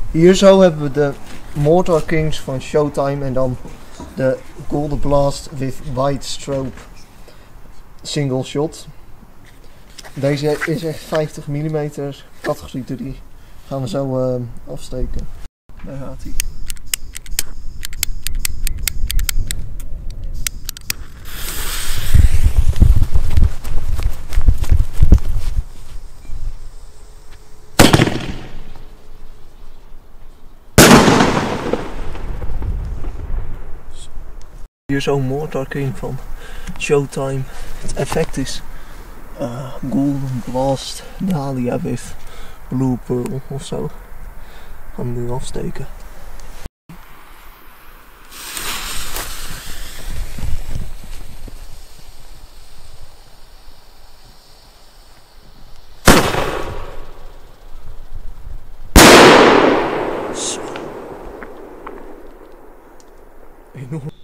Hier zo hebben we de Mortar Kings van Showtime en dan de Golden Blast with White Strobe single shot. Deze is echt 50 mm, categorie 3. Gaan we zo afsteken. Daar gaat hij. Hier zo'n Mortar King van Showtime. Het effect is Golden Blast Dahlia with Blue Pearl ofzo. Gaan we nu afsteken. Zo. Enorm.